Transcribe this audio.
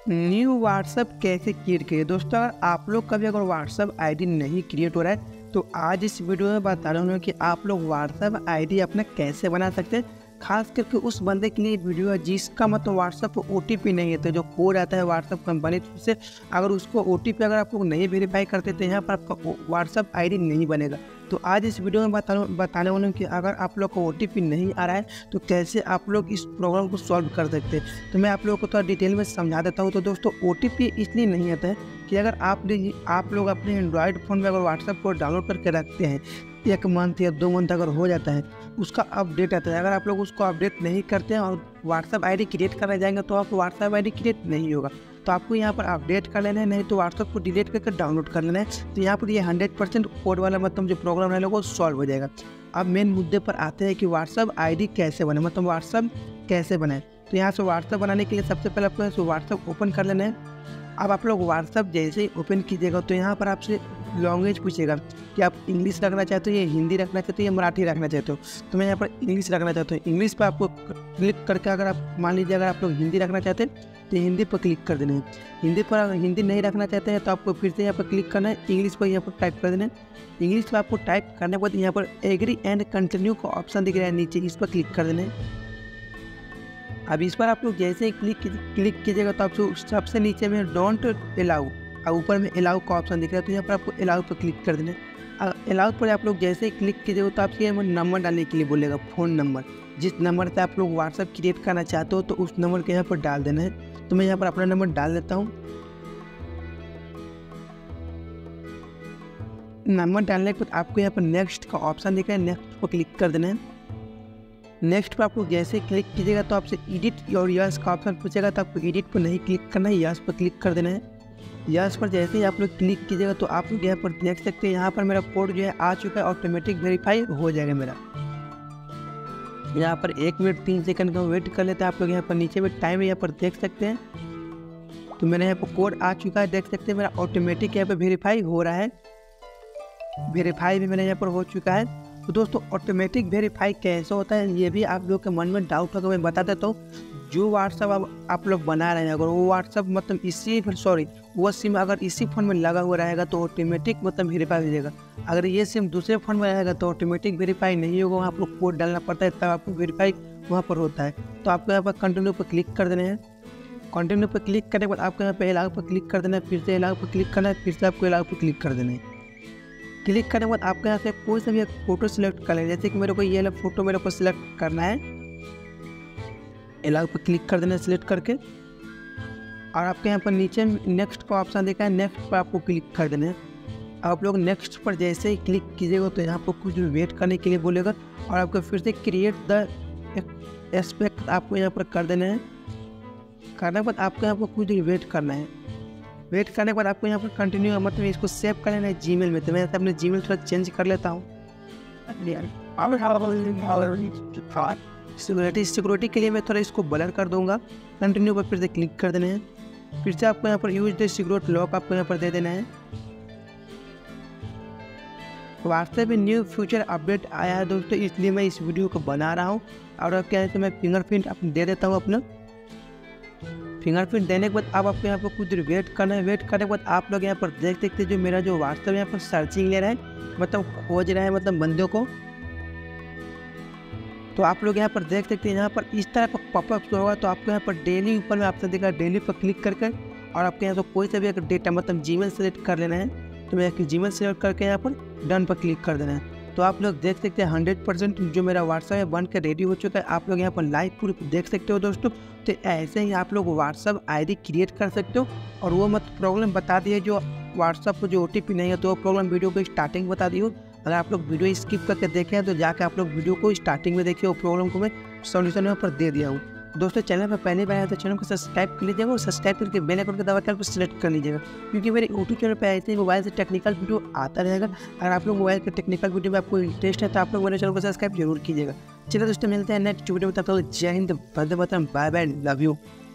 New WhatsApp कैसे create करें। दोस्तों अगर आप लोग कभी अगर व्हाट्सअप आईडी नहीं क्रिएट हो रहा है तो आज इस वीडियो में बता रहा हूँ कि आप लोग व्हाट्सअप आईडी अपना कैसे बना सकते हैं। खास करके उस बंदे के लिए वीडियो है जिसका मतलब व्हाट्सअप OTP नहीं है, तो जो कोड आता है व्हाट्सअप कंपनी से, अगर उसको OTP अगर आप लोग नहीं वेरीफाई करते तो यहाँ पर आपका व्हाट्सअप आईडी नहीं बनेगा। तो आज इस वीडियो में बताने वाला हूँ कि अगर आप लोग को OTP नहीं आ रहा है तो कैसे आप लोग इस प्रॉब्लम को सॉल्व कर सकते हैं। तो मैं आप लोगों को थोड़ा डिटेल में समझा देता हूँ। तो दोस्तों OTP इसलिए नहीं आता है कि अगर आप लोग अपने एंड्रॉयड फ़ोन में अगर व्हाट्सएप को डाउनलोड करके रखते हैं 1 मंथ या 2 मंथ अगर हो जाता है, उसका अपडेट आता है। अगर आप लोग उसको अपडेट नहीं करते हैं और व्हाट्सएप आईडी क्रिएट करने जाएंगे तो आपको व्हाट्सएप आईडी क्रिएट नहीं होगा। तो आपको यहाँ पर अपडेट कर लेना है, नहीं तो व्हाट्सएप को डिलीट करके डाउनलोड कर लेना है। तो यहाँ पर ये 100% कोड वाला मतलब जो प्रॉब्लम है वो सॉल्व हो जाएगा। अब मेन मुद्दे पर आते हैं कि व्हाट्सएप आईडी कैसे बने, मतलब व्हाट्सएप कैसे बनाए। तो यहाँ से व्हाट्सएप बनाने के लिए सबसे पहले आपको व्हाट्सएप ओपन कर लेना है। अब आप लोग व्हाट्सएप जैसे ही ओपन कीजिएगा तो यहाँ पर आपसे लैंग्वेज पूछेगा कि आप इंग्लिश रखना चाहते हो या हिंदी रखना चाहते हो या मराठी रखना चाहते हो। तो मैं यहाँ पर इंग्लिश रखना चाहता हूँ। इंग्लिश पर आपको क्लिक करके अगर आप मान लीजिए अगर आप लोग हिंदी रखना चाहते हैं तो हिंदी पर क्लिक कर देना है। हिंदी पर अगर हिंदी नहीं रखना चाहते हैं तो आपको फिर से यहाँ पर क्लिक करना है, इंग्लिश पर यहाँ पर टाइप कर देना है। इंग्लिश पर आपको टाइप करने के बाद यहाँ पर एग्री एंड कंटिन्यू का ऑप्शन दिख रहा है नीचे, इस पर क्लिक कर देना है। अब इस पर आप लोग जैसे ही क्लिक कीजिएगा तो आपको सबसे नीचे में डोंट अलाउ और ऊपर में अलाउ का ऑप्शन दिख रहा है, तो यहाँ पर आपको अलाउ पर क्लिक कर देना है। अलाउ पर आप लोग जैसे ही क्लिक कीजिएगा तो आपसे नंबर डालने के लिए बोलेगा, फ़ोन नंबर। जिस नंबर से आप लोग व्हाट्सएप क्रिएट करना चाहते हो तो उस नंबर के यहाँ पर डाल देना है। तो मैं यहाँ पर अपना नंबर डाल देता हूँ। नंबर डालने के बाद आपको यहाँ पर नेक्स्ट का ऑप्शन दिख रहा है, नेक्स्ट पर क्लिक कर देना है। नेक्स्ट पर आप लोग जैसे क्लिक कीजिएगा तो आपसे एडिट और यस का ऑप्शन पूछेगा, तो आपको एडिट पर नहीं क्लिक करना है, यस पर क्लिक कर देना है। यस पर जैसे ही आप लोग क्लिक कीजिएगा तो आप लोग यहाँ पर देख सकते हैं यहाँ पर मेरा कोड जो है आ चुका है, ऑटोमेटिक वेरीफाई हो जाएगा मेरा। यहाँ पर 1 मिनट 3 सेकंड का वेट कर लेते हैं। आप लोग यहाँ पर नीचे में टाइम यहाँ पर देख सकते हैं, तो मेरे यहाँ पर कोड आ चुका है, देख सकते हैं मेरा ऑटोमेटिक यहाँ पर वेरीफाई हो रहा है। वेरीफाई भी मेरे यहाँ पर हो चुका है। तो दोस्तों ऑटोमेटिक वेरीफाई कैसे होता है ये भी आप लोग के मन में डाउट होगा, मैं बता देता हूँ। जो व्हाट्सअप आप लोग बना रहे हैं अगर वो व्हाट्सअप मतलब वो सिम अगर इसी फ़ोन में लगा हुआ रहेगा तो ऑटोमेटिक मतलब वेरीफाई हो जाएगा। अगर ये सिम दूसरे फ़ोन में रहेगा तो ऑटोमेटिक वेरीफाई नहीं होगा, वहाँ आप लोग कोड डालना पड़ता है तब आपको वेरीफाई वहाँ पर होता है। तो आपको यहाँ पर कंटिन्यू पर क्लिक कर देना है। कंटिन्यू पर क्लिक करने के बाद आपको यहाँ पर अलाउ पर क्लिक कर देना है, फिर से अलाउ पर क्लिक करना है, फिर से आपको अलाउ पर क्लिक कर देना है। क्लिक करने के बाद आपको यहाँ से कोई सा भी एक फ़ोटो सिलेक्ट कर लें, जैसे कि मेरे को ये वाला फ़ोटो मेरे को सिलेक्ट करना है। अलाउ पर क्लिक कर देना है सिलेक्ट करके, और आपके यहाँ पर नीचे नेक्स्ट का ऑप्शन देखा है, नेक्स्ट पर आपको क्लिक कर देना है। आप लोग नेक्स्ट पर जैसे ही क्लिक कीजिएगा तो यहाँ पर कुछ वेट करने के लिए बोलेगा और आपको फिर से क्रिएट द एस्पेक्ट आपको यहाँ पर कर देना है। करने के बाद आपको यहाँ पर कुछ वेट करना है। वेट करने के बाद आपको यहाँ पर कंटिन्यू मतलब इसको सेव कर लेना है जीमेल में। तो मैं अपने जीमेल थोड़ा चेंज कर लेता हूँ। सिक्योरिटी के लिए मैं थोड़ा इसको ब्लर कर दूंगा। कंटिन्यू पर फिर से क्लिक कर देना है। फिर से आपको यहाँ पर यूज द सिक्योरिटी लॉक आपको यहाँ पर दे देना है। व्हाट्सएप में न्यू फ्यूचर अपडेट आया है दोस्तों, इसलिए मैं इस वीडियो को बना रहा हूँ। और क्या है तो मैं फिंगरप्रिंट दे देता हूँ अपना। फिंगरप्रिंट देने के बाद अब आपको यहाँ पर कुछ देर वेट करना है। वेट करने के बाद आप लोग यहाँ पर देख सकते हैं जो मेरा जो व्हाट्सएप यहाँ पर सर्चिंग ले रहा है, मतलब खोज रहा है मतलब बंदों को। तो आप लोग यहाँ पर देख सकते हैं यहाँ पर इस तरह का पॉपअप होगा। तो आपको यहाँ पर डेली ऊपर में ऑप्शन दिखा, डेली पर क्लिक करके और आपके यहाँ से कोई सा भी एक डेटा मतलब जीमेल सेलेक्ट कर लेना है। तो मैं जीमेल सेलेक्ट करके यहाँ पर डन पर क्लिक कर देना है। तो आप लोग देख सकते हैं 100% जो मेरा व्हाट्सएप है बन के रेडी हो चुका है। आप लोग यहाँ पर लाइव प्रूफ देख सकते हो दोस्तों। तो ऐसे ही आप लोग व्हाट्सएप आईडी क्रिएट कर सकते हो। और वो मत प्रॉब्लम बता दिए जो व्हाट्सएप को जो OTP नहीं है, तो वो प्रॉब्लम वीडियो को स्टार्टिंग बता दी हो। अगर आप लोग वीडियो स्किप करके देखें तो जाके आप लोग वीडियो को स्टार्टिंग में देखिए, वो प्रॉब्लम को मैं सॉल्यूशन यहाँ पर दे दिया हूँ। दोस्तों चैनल पर पहले बार आया तो चैनल को सब्सक्राइब कर लीजिएगा और सब्सक्राइब करके बेल आइकन को दबाकर आपको सिलेक्ट कर लीजिएगा, क्योंकि मेरे YouTube चैनल पर ऐसे ही मोबाइल से टेक्निकल वीडियो आता रहेगा। अगर आप लोग मोबाइल के टेक्निकल वीडियो में आपको इंटरेस्ट है तो आप लोग मेरे चैनल को सब्सक्राइब जरूर कीजिएगा। चलिए दोस्तों मिलते हैं नेक्स्ट वीडियो में, तब तक जय हिंद, वंदे मातरम, बाय बाय, लव यू।